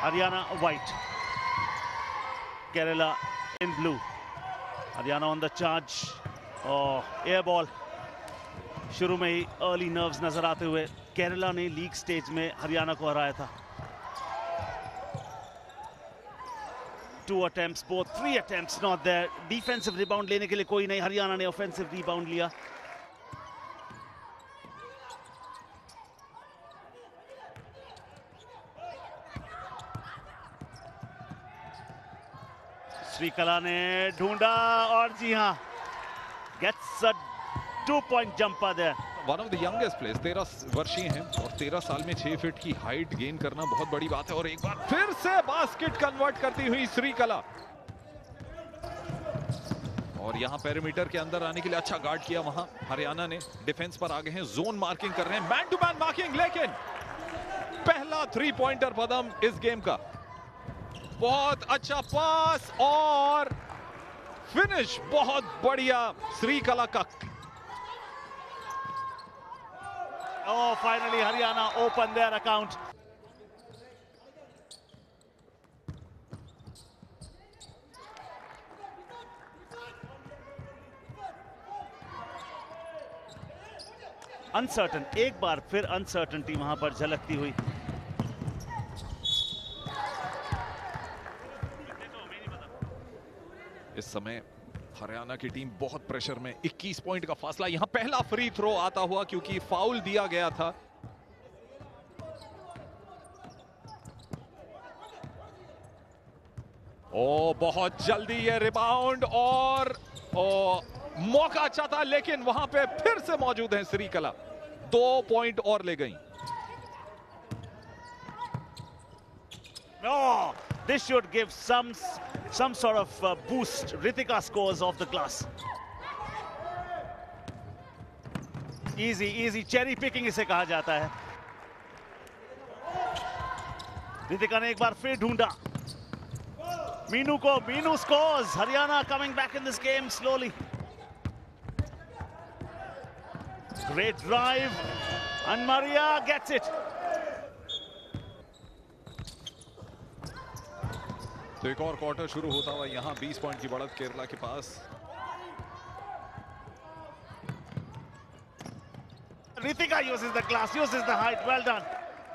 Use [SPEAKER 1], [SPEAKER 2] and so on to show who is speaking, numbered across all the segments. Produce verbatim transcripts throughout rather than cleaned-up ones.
[SPEAKER 1] Haryana white, Kerala in blue. Haryana on the charge. Oh, air ball. शुरू में ही early nerves नजर आते हुए केरला ने लीग स्टेज में हरियाणा को हराया था. Two attempts, both three attempts not there. Defensive rebound लेने के लिए कोई नहीं. हरियाणा ने offensive rebound लिया. श्रीकला ने ढूंढा और जी हां, gets a two-point jumper there.
[SPEAKER 2] One of the youngest players, तेरह वर्षीय हैं और तेरह साल में छह फीट की हाइट गेन करना बहुत बड़ी बात है. और एक बार फिर से बास्केट कन्वर्ट करती हुई श्रीकला. और यहां पेरीमीटर के अंदर आने के लिए अच्छा गार्ड किया. वहां हरियाणा ने डिफेंस पर आगे हैं, जोन मार्किंग कर रहे हैं, मैन टू मैन मार्किंग. लेकिन पहला थ्री पॉइंटर पदम इस गेम का. बहुत अच्छा पास और फिनिश बहुत बढ़िया श्रीकला का.
[SPEAKER 1] Oh, finally Haryana opened their account. Uncertain, एक बार फिर अनसर्टनिटी वहां पर झलकती हुई.
[SPEAKER 2] इस समय हरियाणा की टीम बहुत प्रेशर में. इक्कीस पॉइंट का फासला. यहां पहला फ्री थ्रो आता हुआ क्योंकि फाउल दिया गया था. ओ बहुत जल्दी ये रिबाउंड और ओ, मौका अच्छा था लेकिन वहां पे फिर से मौजूद है श्रीकला. दो पॉइंट और ले गई.
[SPEAKER 1] Oh, this should give some some sort of uh, boost. Ritika scores off the glass. Easy, easy cherry picking इसे कहा जाता है. रितिका ने एक बार फिर ढूंढा मीनू को. Meenu scores. Haryana coming back in this game slowly. Great drive. And Maria gets it.
[SPEAKER 2] तो एक और क्वार्टर शुरू होता हुआ. यहां बीस पॉइंट की बढ़त केरला के पास.
[SPEAKER 1] Ritika uses the glass, uses the height. Well done.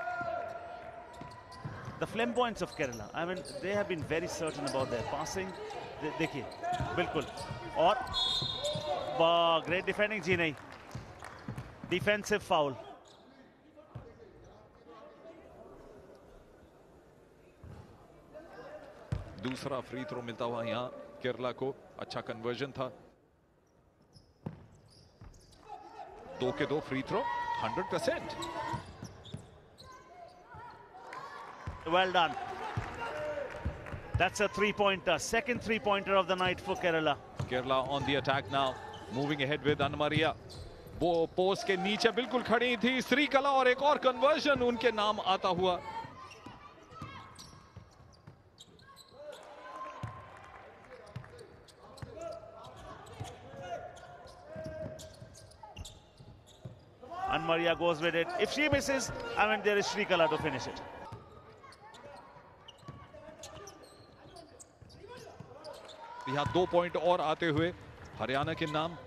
[SPEAKER 1] The flamboyance of Kerala. I mean, they have been very certain about their passing. De देखिए, बिल्कुल. और great defending जी नहीं. Defensive foul.
[SPEAKER 2] दूसरा फ्री थ्रो मिलता हुआ यहां केरला को. अच्छा कन्वर्जन था. दो के दो free throw. Hundred percent.
[SPEAKER 1] Well done. That's a three-pointer. Second three-pointer of the night for Kerala.
[SPEAKER 2] Kerala on the attack now. Moving ahead with Anna Maria. वो पोस्ट के नीचे बिल्कुल खड़ी थी श्रीकला और एक और कन्वर्जन उनके नाम आता हुआ.
[SPEAKER 1] And Maria goes with it. If she misses, I mean, there is Shrikala to finish it.
[SPEAKER 2] यहां दो पॉइंट और आते हुए हरियाणा के नाम.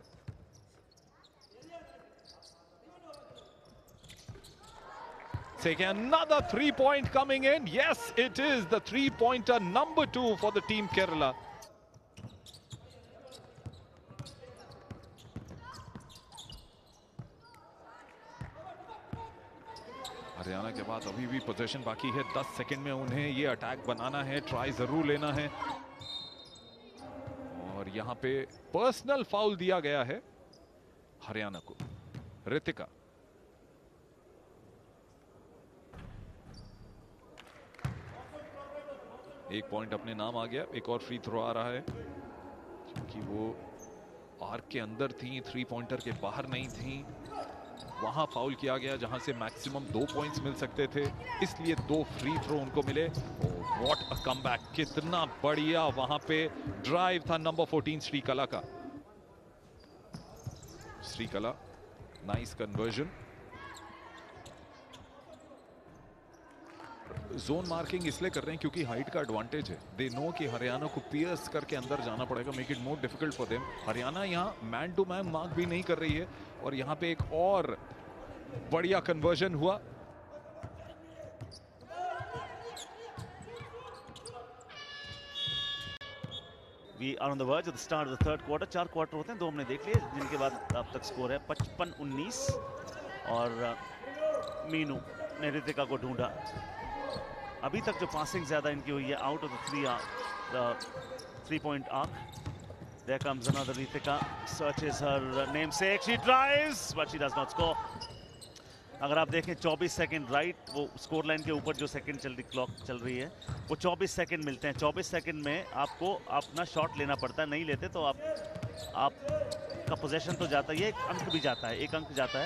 [SPEAKER 2] Taking another three point coming in. Yes, it is the three pointer number two for the team Kerala. Haryana के बाद अभी भी पोजीशन बाकी है. दस सेकंड में उन्हें ये अटैक बनाना है. ट्राई जरूर लेना है. और यहां पे पर्सनल फाउल दिया गया है हरियाणा को. रितिका एक पॉइंट अपने नाम आ गया. एक और फ्री थ्रो आ रहा है क्योंकि वो आर्क के अंदर थी, थ्री पॉइंटर के बाहर नहीं थी. वहां फाउल किया गया जहां से मैक्सिमम दो पॉइंट्स मिल सकते थे, इसलिए दो फ्री थ्रो उनको मिले. What a comeback. कितना बढ़िया वहां पे ड्राइव था नंबर फोर्टीन श्रीकला का. Sreekala nice conversion. Zone marking इसलिए कर रहे हैं क्योंकि हाइट का एडवांटेज है। दे नो कि हरियाणा को पियर्स करके अंदर जाना पड़ेगा, make it more difficult for them. Haryana यहाँ मैन टू मैन मार्क भी नहीं कर रही है और यहाँ पे एक और बढ़िया कन्वर्जन हुआ।
[SPEAKER 1] We are on the verge of the start of the third quarter. चार क्वार्टर होते हैं, दो हमने देख लिए, जिनके बाद अब तक स्कोर है पचपन उन्नीस और मीनू ने रितिका को ढूंढा। अभी तक जो पासिंग ज्यादा इनकी हुई है out of the three three point arc. There comes another Ritika, searches her namesake, she drives but she does not score. अगर आप देखें चौबीस सेकंड राइट, वो स्कोर लाइन के ऊपर जो सेकंड चल रही क्लॉक चल रही है वो चौबीस सेकंड मिलते हैं। चौबीस सेकंड में आपको अपना शॉट लेना पड़ता है, नहीं लेते तो आप आपका पोजीशन तो जाता ही है, एक अंक भी जाता है, एक अंक जाता है।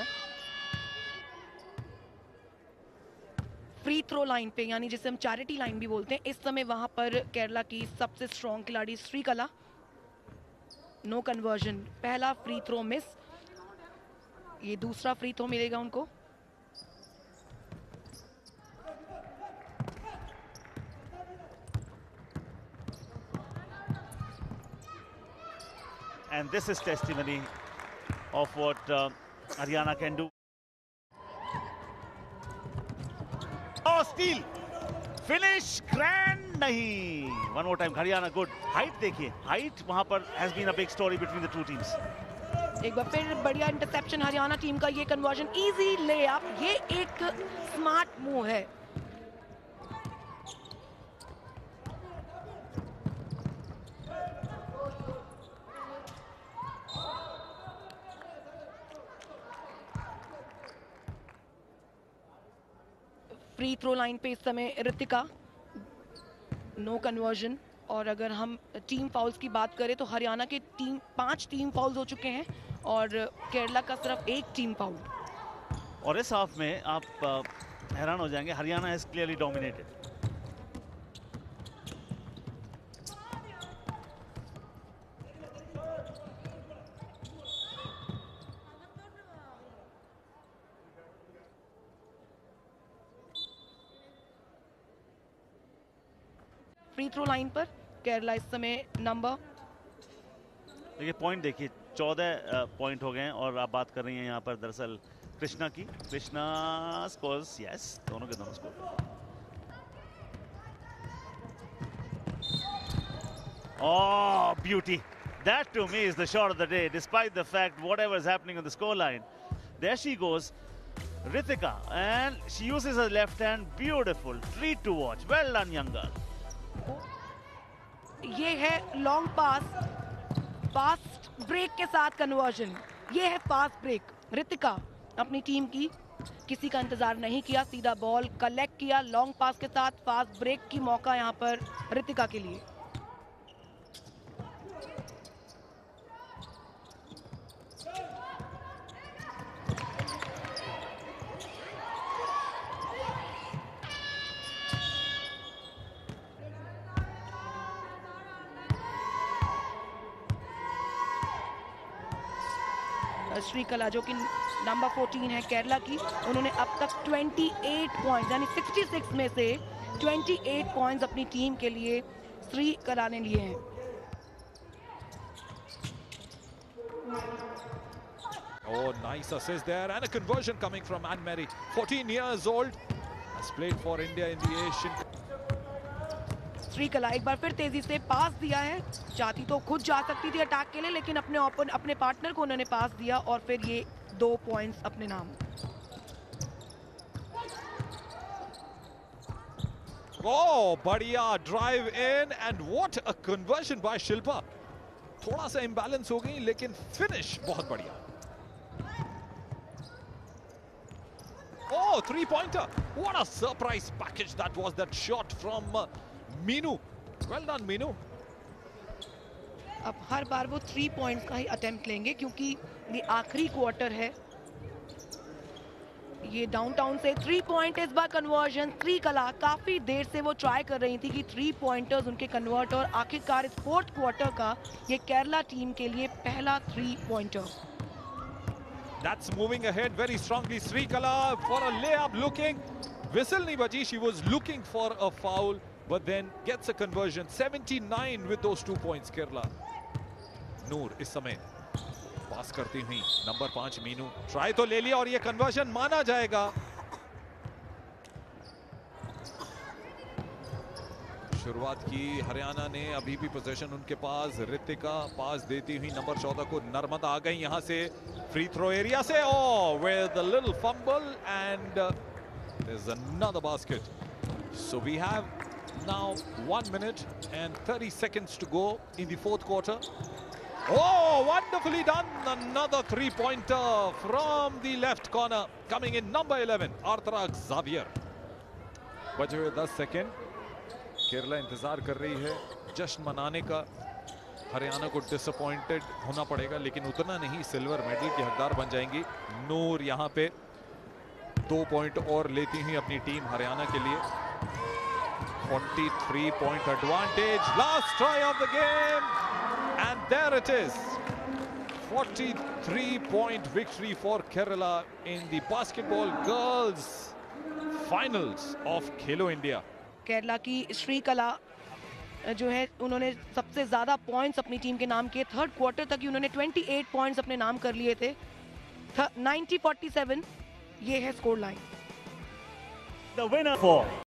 [SPEAKER 3] फ्री थ्रो लाइन पे, यानी जिसे हम चैरिटी लाइन भी बोलते हैं, इस समय वहां पर केरला की सबसे स्ट्रॉन्ग खिलाड़ी श्रीकला। नो कन्वर्जन, पहला फ्री थ्रो मिस, ये दूसरा फ्री थ्रो मिलेगा उनको।
[SPEAKER 1] And this is testimony of what uh, Haryana can do. Oh, steal! Finish! Grand! नहीं! One more time, Haryana good. Height देखिए, height वहाँ पर has been a big story between the two teams.
[SPEAKER 3] एक बार फिर बढ़िया interception Haryana team का, ये conversion, easy ले अप, ये एक स्मार्ट मूव है। फ्री थ्रो लाइन पे इस समय रितिका, नो कन्वर्जन। और अगर हम टीम फाउल्स की बात करें तो हरियाणा के टीम पांच टीम फाउल्स हो चुके हैं और केरला का सिर्फ एक टीम फाउल।
[SPEAKER 1] और इस हाफ में आप हैरान हो जाएंगे, Haryana has clearly dominated.
[SPEAKER 3] Free throw line पर केरला इस समय नंबर,
[SPEAKER 1] देखिए पॉइंट देखिए, चौदह पॉइंट हो गए हैं और आप बात कर रही हैं यहाँ पर दरअसल कृष्णा की। कृष्णा स्कोर्स, यस, दोनों के दोनों score. Oh, beauty! That to me is the shot of the day, despite the fact whatever is happening on the score line. There she goes, Ritika, and she uses her left hand. Beautiful, treat to watch. Well done, young girl.
[SPEAKER 3] ये है long पास, fast break के साथ conversion. ये है fast break. Ritika अपनी team की, किसी का इंतजार नहीं किया, सीधा बॉल कलेक्ट किया, लॉन्ग पास के साथ फास्ट ब्रेक की मौका यहाँ पर रितिका के लिए। श्रीकला जो कि नंबर चौदह है केरला की, उन्होंने अब तक अट्ठाईस पॉइंट्स यानी छियासठ में से अट्ठाईस पॉइंट्स अपनी टीम के लिए श्रीकला ने लिए हैं।
[SPEAKER 2] Oh, nice assist there and a conversion coming from Anne-Marie, fourteen years old, has played for India in the Asian.
[SPEAKER 3] Shrikala एक बार फिर तेजी से पास दिया है, चाहती तो खुद जा सकती थी अटैक के लिए, लेकिन अपने ओपन अपने पार्टनर को उन्होंने पास दिया और फिर ये दो पॉइंट्स अपने नाम।
[SPEAKER 2] Oh, बढ़िया drive in and what a conversion by Shilpa. थोड़ा सा इंबैलेंस हो गई लेकिन फिनिश बहुत बढ़िया। Oh, three pointer, what a surprise package that was, that shot from uh, Meenu, well done Meenu.
[SPEAKER 3] अब हर बार वो थ्री पॉइंट्स का ही अटेम्प्ट लेंगे क्योंकि ये आखिरी क्वार्टर है। ये डाउनटाउन से थ्री पॉइंट, इस बार कन्वर्जन श्रीकला, काफी देर से वो ट्राई कर रही थी कि थ्री पॉइंटर्स उनके कन्वर्ट, और आखिरकार इस फोर्थ क्वार्टर का ये केरला टीम के लिए पहला three pointer.
[SPEAKER 2] That's moving ahead very strongly. Srikala for a layup, looking Whistle nahi baji. She was looking for a foul, but then gets a conversion. seventy-nine with those two points. Kerala. Noor इस समय पास करती हुई number पांच Meenu try तो ले लिया और ये कन्वर्जन माना जाएगा. शुरुआत की हरियाणा ने, अभी भी पोजीशन उनके पास. रितिका पास देती हुई नंबर चौदह को. नर्मदा आ गई यहां से फ्री थ्रो एरिया से. Oh with a little fumble and there is another basket. So we have now one minute and thirty seconds to go in the fourth quarter. Oh, wonderfully done. Another three-pointer from the left corner. Coming in number eleven, Arthrak Xavier. बचे हुए दस second. Kerala इंतजार कर रही है जश्न मनाने का. हरियाणा को डिसअपॉइंटेड होना पड़ेगा, लेकिन उतना नहीं. सिल्वर मेडल की हकदार बन जाएंगी. नूर यहाँ पे दो पॉइंट और लेती हुई अपनी टीम हरियाणा के लिए. forty-three point advantage. Last try of the game. And there it is. forty-three point victory for Kerala in the basketball girls finals of Khelo India.
[SPEAKER 3] Kerala की श्रीकला जो है, उन्होंने सबसे ज्यादा पॉइंट्स अपनी टीम के नाम किए. थर्ड क्वार्टर तक ही उन्होंने अट्ठाईस पॉइंट्स अपने नाम कर लिए थे. ninety forty-seven ये है score line.
[SPEAKER 1] The winner for